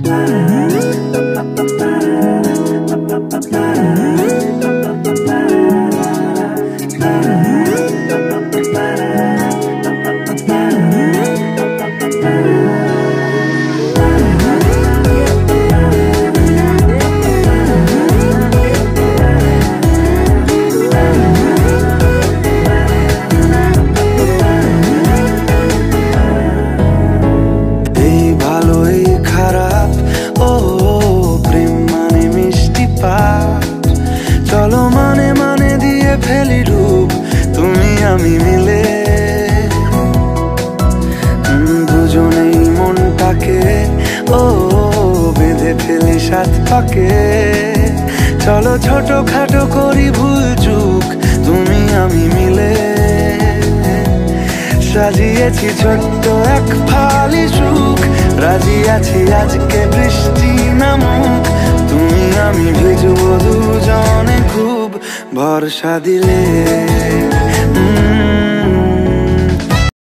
চলো মানে মানে দিয়ে ফেলি রূপ তুমি আমি মিলে, দুজনেই মনটাকে বেঁধে ফেলি সাত পাকে। চলো ছোট খাটো করি ভুল চুক তুমি আমি মিলে, সাজিয়েছি ছোট্ট এক ফালি সুখ, রাজি আছি আজকে বৃষ্টি নামুক, তুমি আমি ভিজবো দুজনে খুব ভরসা দিলে।